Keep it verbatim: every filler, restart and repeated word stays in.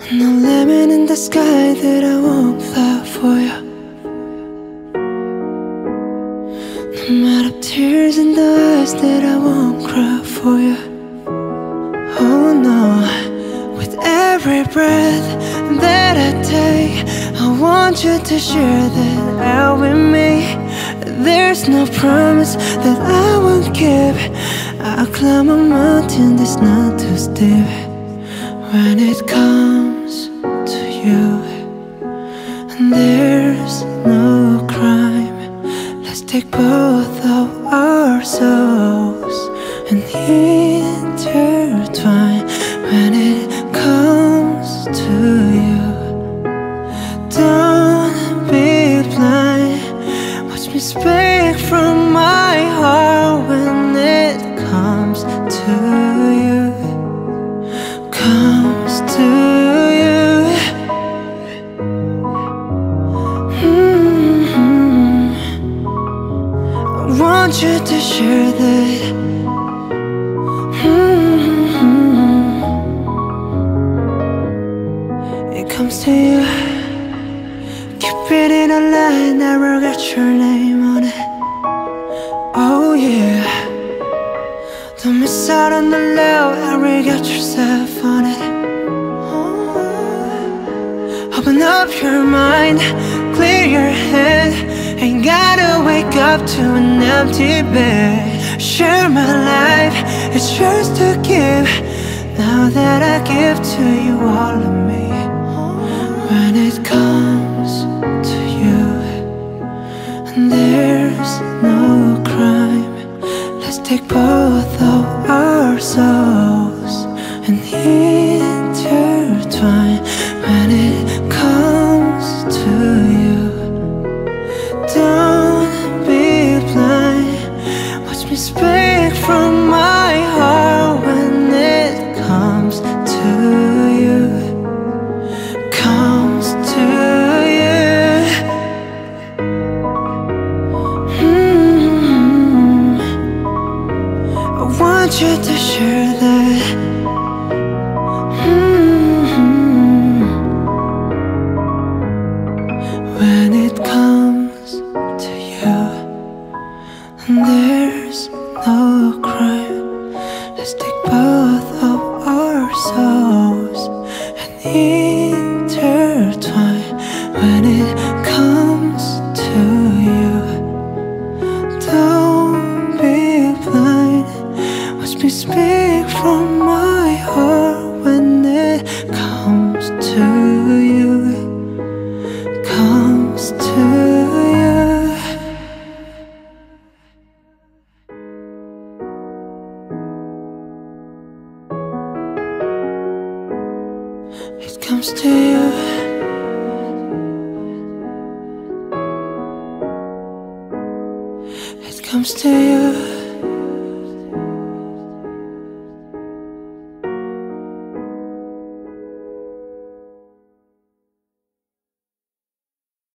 No limit in the sky that I won't fly for you. No matter tears in the eyes that I won't cry for you. Oh no, with every breath that I take, I want you to share that out with me. There's no promise that I won't keep. I'll climb a mountain that's not too steep. When it comes to you, and there's no crime, let's take both of our souls and intertwine. When it comes to you, don't be blind. Watch me speak from my heart. When it comes to you, comes to you. Mm-hmm. I want you to share that. Mm-hmm. It comes to you. Keep it in a line, never got your name on it. Oh yeah. Don't miss out on the love, ever got yourself on it. Open up your mind, clear your head. Ain't gotta wake up to an empty bed. Share my life, it's yours to give. Now that I give to you all of me. When it comes to you, and there's no crime, let's take both of our souls and intertwine. When it comes to you, don't be blind. Watch me speak from my heart. When it comes to you, comes to you. Mm-hmm. I want you to share that. Mm-hmm. When it comes to you, and there's no crime, let's take both of our souls and intertwine. When it comes to you, don't be blind. Watch me speak from my heart. When it comes to you, comes to you. It comes to you. It comes to you.